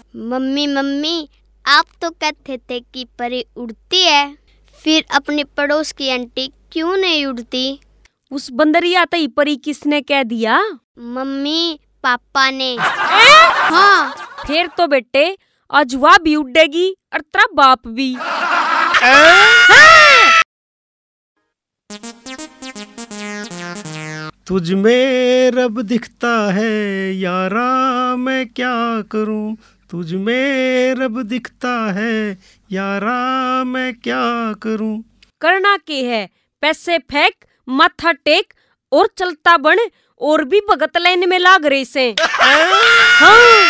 Mummy mummy, आप तो कहते थे कि परी उड़ती है, फिर अपने पड़ोस की आंटी क्यों नहीं उड़ती? उस बंदरिया तई परी किसने कह दिया? मम्मी, पापा ने। हाँ, फिर तो बेटे अजवा भी उड़ेगी और तेरा बाप भी। तुझ में रब दिखता है यारा, मैं क्या करूं? तुझ में रब दिखता है यारा, मैं क्या करूं? करना के है, पैसे फेंक, माथा टेक और चलता बन, और भी भगत लाइन में लाग रहे से। हाँ।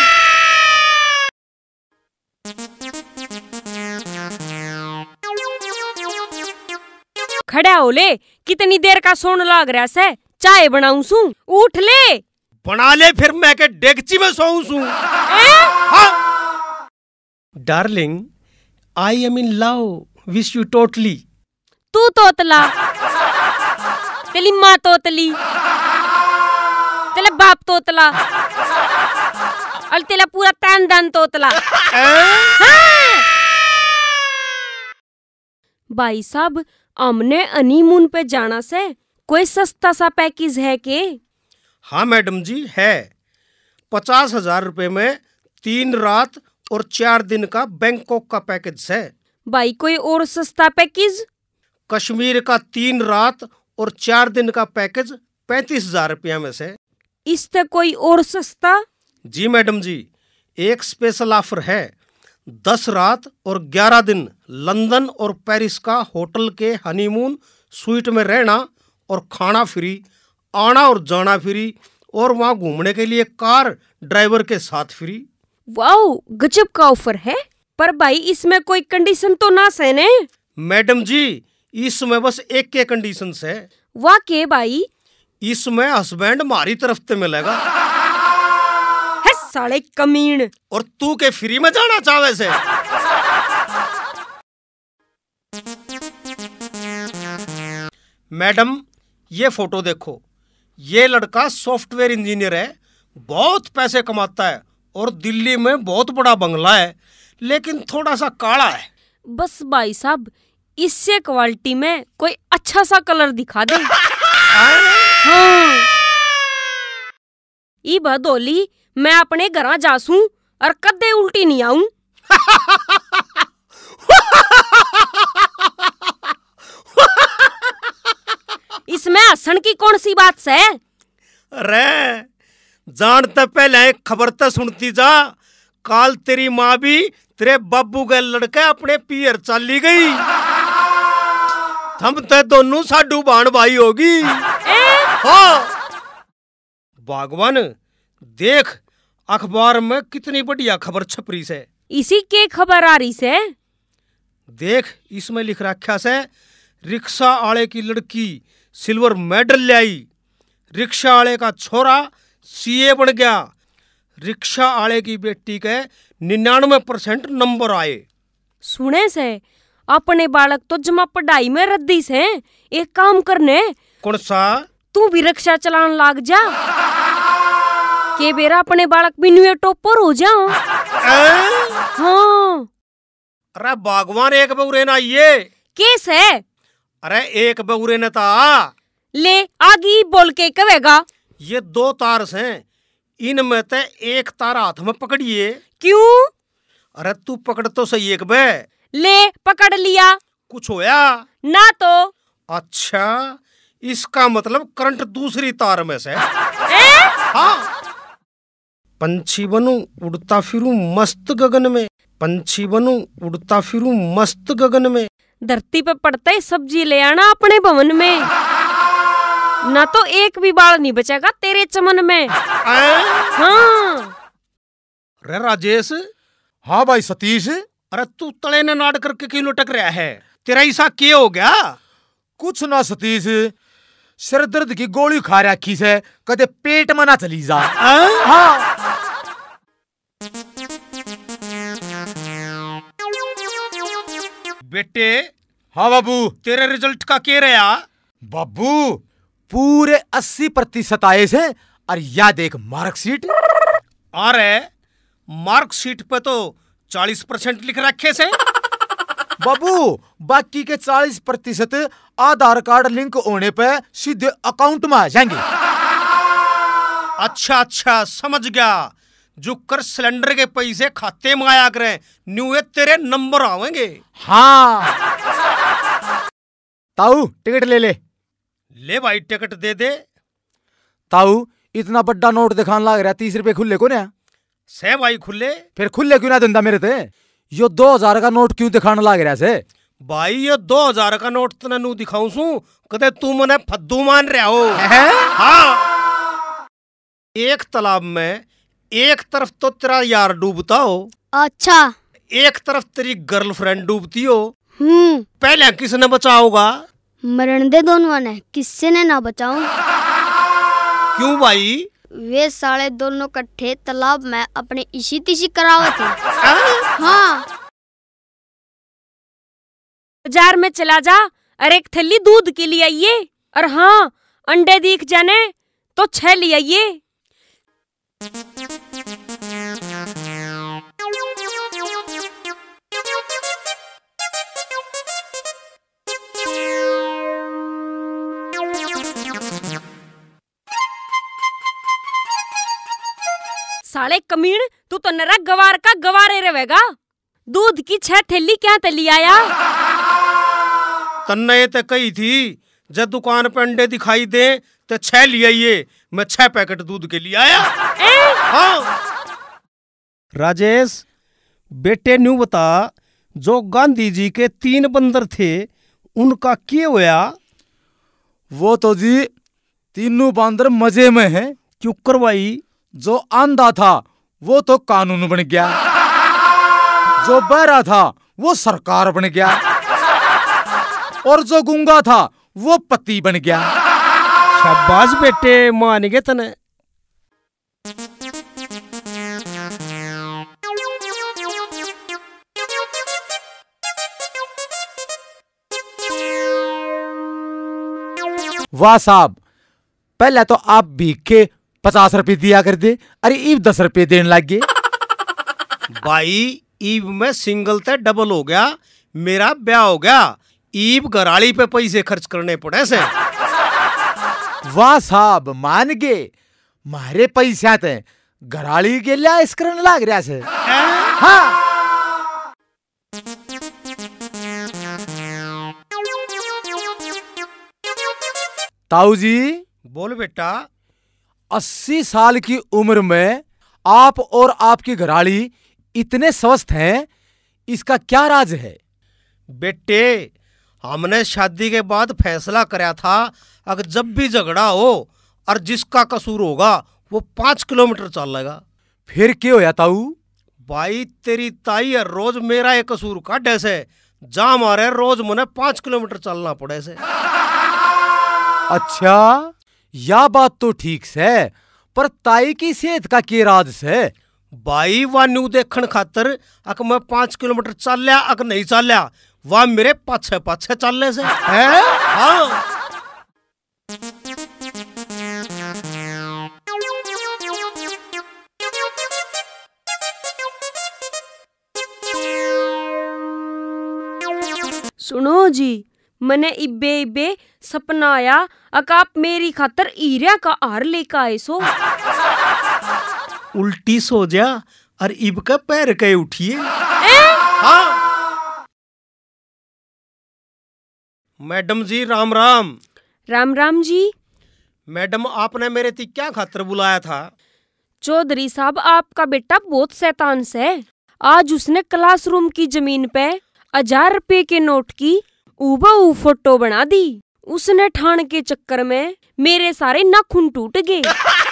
खड़ा हो ले, कितनी देर का सोन लाग रहा से? चाय बनाऊं सू, उठ ले। बना ले फिर, मैं के डेगची में सोऊं सू। Darling, I am in love, wish you totally. तू तोतला, तेरी माँ तोतली, तेरा बाप तोतला और तेरा पूरा तानदान तोतला। हाँ। भाई साहब, हमने हनीमून पे जाना से, कोई सस्ता सा पैकेज है के? हाँ मैडम जी है। 50,000 रुपए में 3 रात और 4 दिन का बैंकॉक का पैकेज है। भाई कोई और सस्ता पैकेज? कश्मीर का 3 रात और 4 दिन का पैकेज 35,000 रुपया में से। इससे कोई और सस्ता? जी मैडम जी, एक स्पेशल ऑफर है। 10 रात और 11 दिन लंदन और पेरिस का होटल के हनीमून स्वीट में रहना और खाना फ्री, आना और जाना फ्री, और वहाँ घूमने के लिए कार ड्राइवर के साथ फ्री। वाओ, गजब का ऑफर है। पर भाई इसमें कोई कंडीशन तो ना है ने? मैडम जी, इसमें बस एक के कंडीशन है। वाह के भाई? इसमें हस्बैंड हमारी तरफ से मिलेगा। है साले कमीन। और तू के फ्री में जाना चाहे से? मैडम, ये फोटो देखो। ये लड़का सॉफ्टवेयर इंजीनियर है, बहुत पैसे कमाता है और दिल्ली में बहुत बड़ा बंगला है, लेकिन थोड़ा सा काला है। बस भाई साहब, इससे क्वालिटी में कोई अच्छा सा कलर दिखा दे। हाँ। ई बदौली मैं अपने घर जासूं और कदे उल्टी नहीं आऊं। इसमें हंसण की कौन सी बात से? अरे जानते पहले खबर तो सुनती जा। काल तेरी माँ भी तेरे बाबू के लड़के अपने पियर चली गई। हम तो दोनों साडू बाण भाई होगी। हाँ भगवान, देख अखबार में कितनी बढ़िया खबर छपरी से। इसी के खबर आ रही से? देख, इसमें लिख रखा से, रिक्शा आले की लड़की सिल्वर मेडल लाई, रिक्शा आले का छोरा सीए बन गया, रिक्शा आले की बेटी के 99% नंबर आए। सुने से अपने बालक तो जमा पढ़ाई में रद्दी से। एक काम करने। कौन सा? तू भी रिक्शा चलाने लाग जा, के बेरा अपने बालक भी न्यू टॉपर हो जा। हाँ। अरे बागवान, एक बउरे ना ये केस है? अरे एक बउरे ने था। ले आगी बोल के कहेगा। ये 2 तार हैं, इनमें ते एक तार हाथ में पकड़िए। क्यों? अरे तू पकड़ तो सही एक बे। ले पकड़ लिया। कुछ होया ना तो? अच्छा, इसका मतलब करंट दूसरी तार में से। हाँ। पंछी बनूं उड़ता फिरूं मस्त गगन में, पंछी बनूं उड़ता फिरूं मस्त गगन में। धरती पे पड़ता ही सब्जी ले आना अपने भवन में, ना तो एक भी बाल नहीं बचेगा तेरे चमन में। हाँ। अरे राजेश। हाँ भाई सतीश। अरे तू तले ने नाट करके क्यों लटक रहा है? तेरा ऐसा क्या हो गया? कुछ ना सतीश, सिर दर्द की गोली खा रखी से, कदे पेट में ना चली जा। हाँ। बेटे। हाँ बाबू। तेरे रिजल्ट का क्या रहा? बाबू पूरे 80% आए से, और या देख मार्कशीट। अरे मार्कशीट पे तो 40% लिख रखे से। बाबू बाकी के 40% आधार कार्ड लिंक होने पे सीधे अकाउंट में आ जाएंगे। अच्छा समझ गया। जो कर सिलेंडर के पैसे खाते में आया करें न्यू तेरे नंबर आवेंगे। हाँ ताऊ टिकट ले भाई टिकट दे दे। ताऊ इतना बड़ा नोट दिखाने लग रहा 30 रुपए खुले को ना से भाई खुले। फिर खुले क्यों ना धंधा मेरे ते यो 2000 का नोट क्यों दिखाने लग रहा से भाई? ये 2000 का नोट तो नू दिखाऊं सू कदे तू मने फद्दू मान रहा हो। हाँ एक तालाब में एक तरफ तो तेरा यार डूबता हो, अच्छा एक तरफ तेरी गर्लफ्रेंड डूबती हो। पहले किसने बचाओगा? मरण दे दोनों ने, किससे ने ना बचाऊं। क्यों भाई? वे साले दोनों कट्ठे तालाब में अपने इसी तिसी करावे थे। हाँ बाजार में चला जा और एक थैली दूध की ले आइए, और हाँ अंडे दिख जाने तो 6 ले आइए। साले कमीण, तू तो नरा गवार का गवारे रहेगा। दूध की 6 थैली क्या तली आया? तन्ने ते कही थी जब दुकान पे अंडे दिखाई दे तो 6 ले आइए। मैं 6 पैकेट दूध के लिए आया। हाँ राजेश बेटे न्यू बता, जो गांधी जी के 3 बंदर थे उनका क्या होया? वो तो जी तीनों बंदर मजे में हैं। क्यों करवाई? जो अंधा था वो तो कानून बन गया, जो बहरा था वो सरकार बन गया, और जो गूंगा था वो पति बन गया। शाबाश बेटे, मान गए तने। वाह साहब, पहले तो आप भीख के 50 रुपए दिया कर दे, अरे ईब 10 रुपए देने लग गए। भाई ईब में सिंगल ते डबल हो गया, मेरा ब्याह हो गया। ईब घराली पे पैसे खर्च करने पड़े से। वाह साहब मान गए, मारे पैसा थे घराली के लिए इस करने लग रहा से। हाँ ताऊ जी बोल बेटा। 80 साल की उम्र में आप और आपकी घराली इतने स्वस्थ हैं, इसका क्या राज है? बेटे हमने शादी के बाद फैसला कराया था, अगर जब भी झगड़ा हो और जिसका कसूर होगा वो 5 किलोमीटर चलेगा। फिर क्या होया ताऊ? भाई तेरी ताई है रोज मेरा एक कसूर काटे से, जा मारे रोज मुझे 5 किलोमीटर चलना पड़े से। अच्छा या बात तो ठीक से, पर ताई की सेहत का क्या राज से? भाई वह न्यू देखने खातर अक मैं 5 किलोमीटर चल लिया अक नहीं चल लिया, वह मेरे पाछे पाछे चलने से है। हाँ सुनो जी, मने इब्बे इब्बे सपना आया अक आप मेरी खातर हीरा का हार लेकर आए सो। उल्टी सो जा और इब का पैर के उठिए। हाँ मैडम जी राम राम। राम राम जी। मैडम आपने मेरे ती क्या खातर बुलाया था? चौधरी साहब आपका बेटा बहुत शैतान से। आज उसने क्लासरूम की जमीन पे 1000 रुपए के नोट की ऊबहू फोटो बना दी। उसने ठाण के चक्कर में मेरे सारे नाखून टूट गए।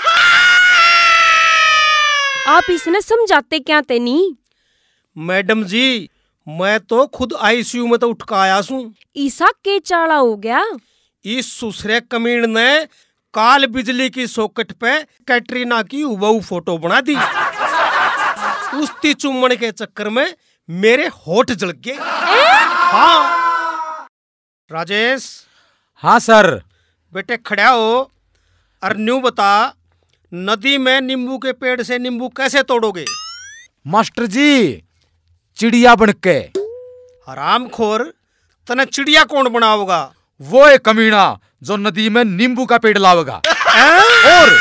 आप इसने समझाते क्या थे नहीं? मैडम जी मैं तो खुद आईसीयू में तो उठ का आया सूं। ईसा के चाला हो गया। इस सुसरे कमीण ने काल बिजली की सॉकेट पे कैटरीना की ऊबहू फोटो बना दी। उसकी चुम्बन के चक्कर में मेरे होठ जल गए। हाँ राजेश। हाँ सर। बेटे खड़ा हो और न्यू बता, नदी में नींबू के पेड़ से नींबू कैसे तोड़ोगे? मास्टर जी, चिड़िया बनके। हरामखोर, तने चिड़िया कौन बनाओगा? वो एक कमीना जो नदी में नींबू का पेड़ लावेगा। और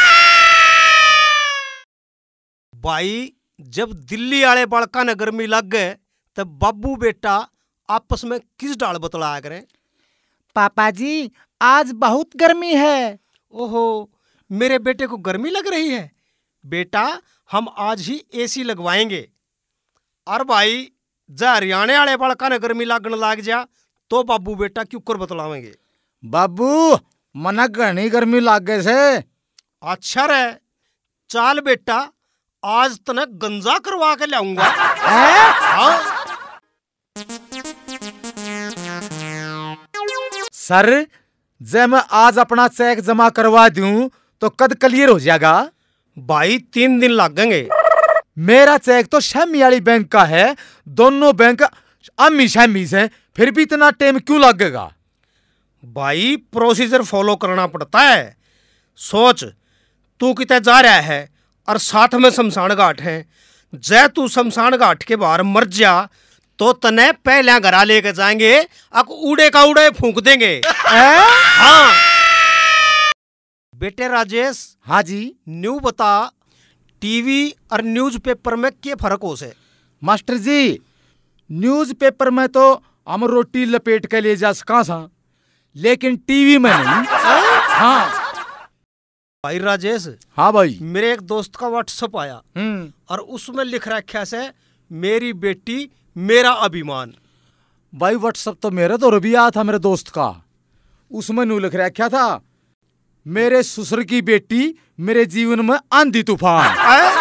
भाई, जब दिल्ली वाले बालका ने गर्मी लग गए तब बाबू बेटा आपस में किस डाल बतलाया करें? पापा जी, आज बहुत गर्मी है। ओहो, मेरे बेटे को गर्मी लग रही है। बेटा, हम आज ही एसी लगवाएंगे। और भाई, जा हरियाणा वाले बालका ने गर्मी लगने लग जा तो बाबू बेटा क्यों कर बतलावेंगे? बाबू, मना घनी गर्मी लाग गए से। अच्छा रे, चाल बेटा, आज तने गंजा करवा के लाऊंगा। हाँ? सर, जब मैं आज अपना चेक जमा करवा दूं तो कद क्लियर हो जाएगा? भाई, 3 दिन लगेंगे। मेरा चेक तो शमी वाली बैंक का है, दोनों बैंक अम्मी शमी से, फिर भी इतना टाइम क्यों लगेगा? भाई, प्रोसीजर फॉलो करना पड़ता है। सोच, तू कितने जा रहा है और साथ में शमशान घाट है। जय तू शमशान घाट के बाहर मर जा तो तने पहले घरा लेके जाएंगे, अब उड़े का उड़े फूंक देंगे। हाँ बेटे राजेश। हाँ जी। न्यू बता, टीवी और न्यूज़पेपर में क्या फर्क हो से? मास्टर जी, न्यूज़पेपर में तो हम रोटी लपेट के ले जा सका सा, लेकिन टीवी में नहीं। हाँ भाई राजेश। हाँ भाई। मेरे एक दोस्त का व्हाट्सएप आया और उसमें लिख रखा है, मेरी बेटी मेरा अभिमान। भाई, व्हाट्सएप तो मेरे तो भी आया था मेरे दोस्त का, उसमें न्यू लिख रखा था, मेरे ससुर की बेटी मेरे जीवन में आंधी तूफान।